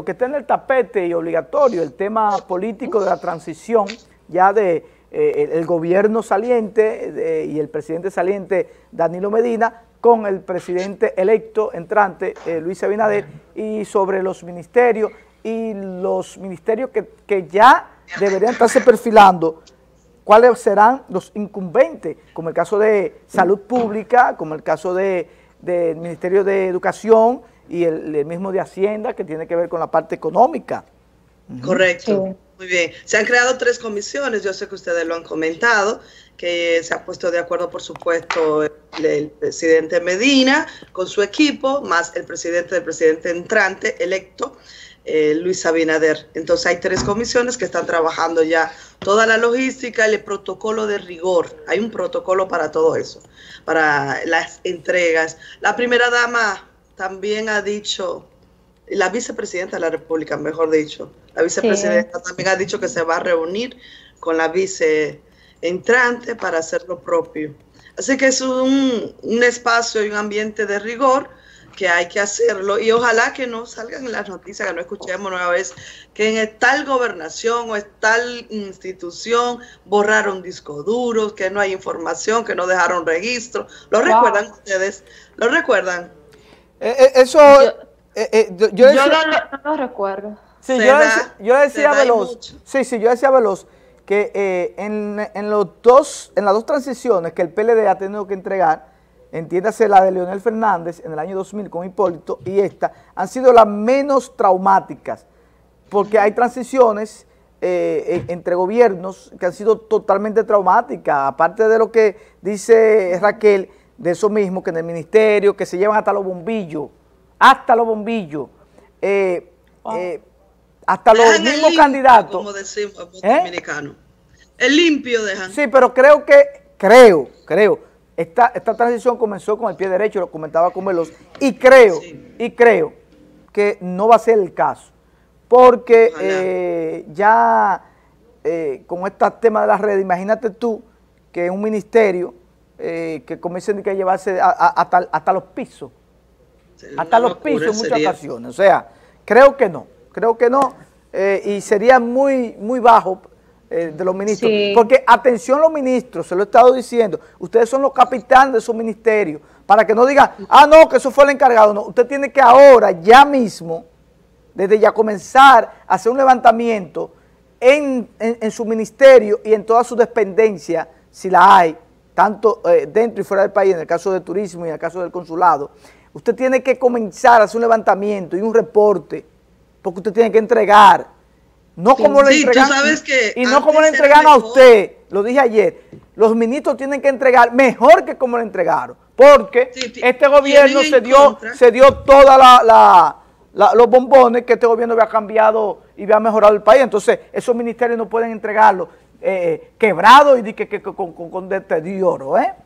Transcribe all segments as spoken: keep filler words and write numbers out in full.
que está en el tapete y obligatorio, el tema político de la transición, ya de eh, el gobierno saliente de, y el presidente saliente Danilo Medina, con el presidente electo entrante eh, Luis Abinader, y sobre los ministerios y los ministerios que, que ya deberían estarse perfilando cuáles serán los incumbentes, como el caso de Salud Pública, como el caso de, del Ministerio de Educación y el, el mismo de Hacienda, que tiene que ver con la parte económica. Correcto, sí. Muy bien. Se han creado tres comisiones, yo sé que ustedes lo han comentado, que se ha puesto de acuerdo, por supuesto, el, el presidente Medina con su equipo, más el presidente del presidente entrante electo, eh, Luis Abinader. Entonces hay tres comisiones que están trabajando ya toda la logística, el protocolo de rigor. Hay un protocolo para todo eso, para las entregas. La primera dama también ha dicho, la vicepresidenta de la República, mejor dicho, la vicepresidenta sí. también ha dicho que se va a reunir con la vice entrante para hacer lo propio. Así que es un, un espacio y un ambiente de rigor que hay que hacerlo, y ojalá que no salgan en las noticias, que no escuchemos nueva vez que en tal gobernación o en tal institución borraron discos duros, que no hay información, que no dejaron registro. ¿Lo wow. recuerdan ustedes? ¿Lo recuerdan? Eh, eh, eso... Yo, eh, eh, yo, yo, yo no, no lo recuerdo. Sí, yo, da, decía, yo decía a Veloz, sí, sí, yo decía a Veloz que eh, en, en, los dos, en las dos transiciones que el P L D ha tenido que entregar, entiéndase la de Leonel Fernández en el año dos mil con Hipólito y esta, han sido las menos traumáticas, porque hay transiciones eh, entre gobiernos que han sido totalmente traumáticas, aparte de lo que dice Raquel, de eso mismo, que en el ministerio, que se llevan hasta los bombillos, hasta los bombillos, eh, wow. eh, hasta dejan los mismos limpio, candidatos. Como decimos en ¿Eh? dominicano. El limpio dejan. Sí, pero creo que, creo, creo, esta, esta transición comenzó con el pie derecho, lo comentaba con Veloz, y creo, sí. y creo que no va a ser el caso, porque eh, ya eh, con este tema de las redes, imagínate tú que un ministerio eh, que comiencen a llevarse a, a, hasta, hasta los pisos, sí, hasta los pisos en muchas sería. ocasiones, o sea, creo que no. Creo que no, eh, y sería muy, muy bajo eh, de los ministros. Sí. Porque, atención los ministros, se lo he estado diciendo, ustedes son los capitanes de esos ministerios, para que no digan, ah, no, que eso fue el encargado. No, usted tiene que ahora, ya mismo, desde ya comenzar a hacer un levantamiento en, en, en su ministerio y en todas sus dependencias, si la hay, tanto eh, dentro y fuera del país, en el caso de turismo y en el caso del consulado. Usted tiene que comenzar a hacer un levantamiento y un reporte, porque usted tiene que entregar, no como sí, le entregan, sabes que y no como le entregan a usted, lo dije ayer, los ministros tienen que entregar mejor que como le entregaron, porque sí, este gobierno se dio, se dio toda la, la, la, los bombones que este gobierno había cambiado y había mejorado el país, entonces esos ministerios no pueden entregarlo eh, quebrado y que, que, que, con, con, con deterioro, ¿eh?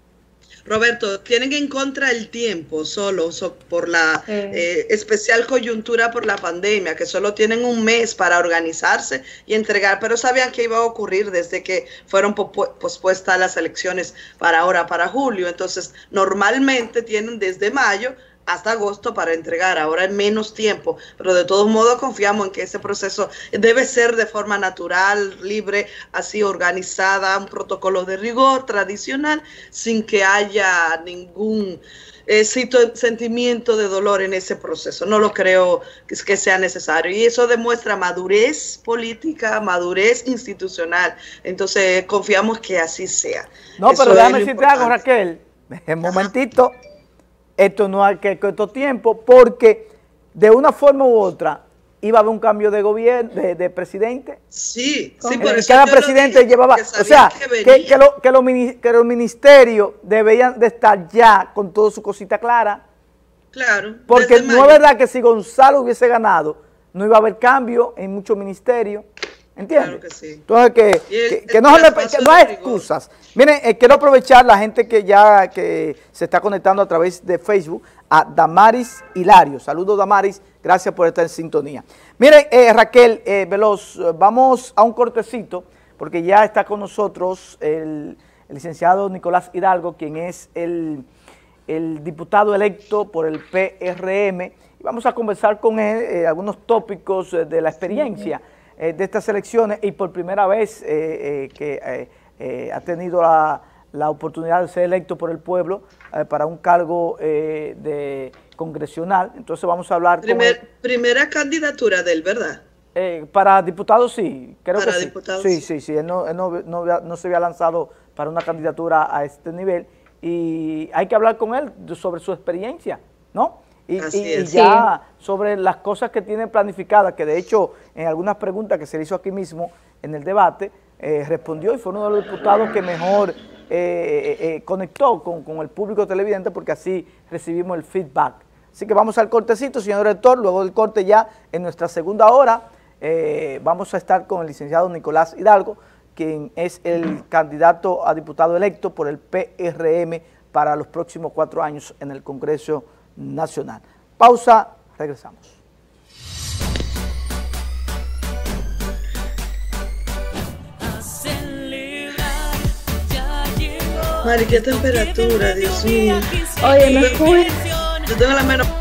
Roberto, tienen en contra el tiempo solo so, por la sí. eh, especial coyuntura por la pandemia, que solo tienen un mes para organizarse y entregar, pero sabían que iba a ocurrir desde que fueron pospuestas las elecciones para ahora, para julio. Entonces, normalmente tienen desde mayo hasta agosto para entregar, ahora en menos tiempo, pero de todos modos confiamos en que ese proceso debe ser de forma natural, libre, así organizada, un protocolo de rigor tradicional, sin que haya ningún eh, sentimiento de dolor en ese proceso. No lo creo que, que sea necesario, y eso demuestra madurez política, madurez institucional. Entonces confiamos que así sea. No, eso pero déjame decirte algo, Raquel, un momentito. Ajá. Esto no hay que corto tiempo, porque de una forma u otra iba a haber un cambio de gobierno, de, de presidente. Sí, sí, por eso cada presidente dije, llevaba, o sea, que, que, que, lo, que, los, que los ministerios debían de estar ya con toda su cosita clara. Claro. Porque no es verdad que si Gonzalo hubiese ganado, no iba a haber cambio en muchos ministerios. ¿Entiendes? Claro que sí. Entonces, que, el, que, que, no, le, que no hay excusas. Miren, eh, quiero aprovechar la gente que ya que se está conectando a través de Facebook, a Damaris Hilario. Saludos, Damaris. Gracias por estar en sintonía. Miren, eh, Raquel, eh, Veloz, vamos a un cortecito, porque ya está con nosotros el, el licenciado Nicolás Hidalgo, quien es el, el diputado electo por el P R M y vamos a conversar con él eh, algunos tópicos eh, de la experiencia eh, de estas elecciones y por primera vez eh, eh, que eh, eh, ha tenido la, la oportunidad de ser electo por el pueblo eh, para un cargo eh, de congresional. Entonces vamos a hablar Primer, con él. Primera candidatura de él, ¿verdad? Eh, para diputado sí, creo para que sí. diputado, sí. Sí, sí, él, no, él no, no, no se había lanzado para una candidatura a este nivel y hay que hablar con él sobre su experiencia, ¿no? Y, y, y ya sí. sobre las cosas que tiene planificadas, que de hecho en algunas preguntas que se le hizo aquí mismo en el debate, eh, respondió y fue uno de los diputados que mejor eh, eh, eh, conectó con, con el público televidente porque así recibimos el feedback. Así que vamos al cortecito, señor rector, luego del corte ya en nuestra segunda hora eh, vamos a estar con el licenciado Nicolás Hidalgo, quien es el candidato a diputado electo por el P R M para los próximos cuatro años en el Congreso Nacional. Pausa, regresamos. Mari, qué temperatura, Dios mío. Oye, no escucho. Yo tengo la menos